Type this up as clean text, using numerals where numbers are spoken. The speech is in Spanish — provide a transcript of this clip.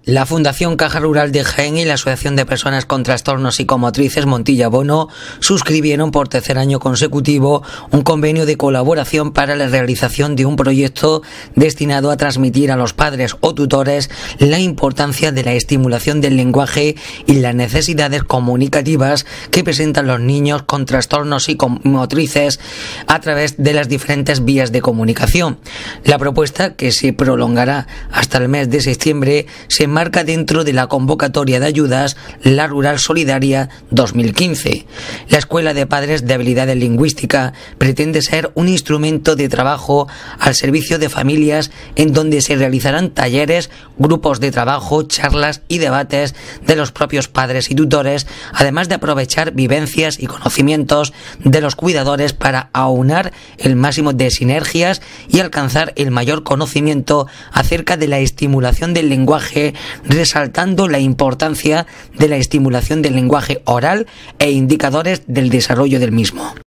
La Fundación Caja Rural de Jaén y la Asociación de Personas con Trastornos Psicomotrices Montilla Bono suscribieron por tercer año consecutivo un convenio de colaboración para la realización de un proyecto destinado a transmitir a los padres o tutores la importancia de la estimulación del lenguaje y las necesidades comunicativas que presentan los niños con trastornos psicomotrices a través de las diferentes vías de comunicación. La propuesta, que se prolongará hasta el mes de septiembre, se marca dentro de la convocatoria de ayudas La Rural Solidaria 2015. La Escuela de Padres de Habilidades Lingüísticas pretende ser un instrumento de trabajo al servicio de familias en donde se realizarán talleres, grupos de trabajo, charlas y debates de los propios padres y tutores, además de aprovechar vivencias y conocimientos de los cuidadores para aunar el máximo de sinergias y alcanzar el mayor conocimiento acerca de la estimulación del lenguaje, resaltando la importancia de la estimulación del lenguaje oral e indicadores del desarrollo del mismo.